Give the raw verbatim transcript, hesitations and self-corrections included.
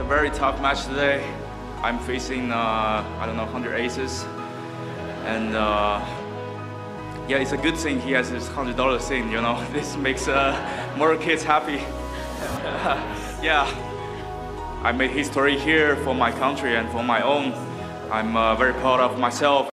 a very tough match today. I'm facing, uh, I don't know, one hundred aces. And uh, yeah, it's a good thing he has this one hundred dollar thing, you know. This makes uh, more kids happy. Yeah, I made history here for my country and for my own. I'm uh, very proud of myself.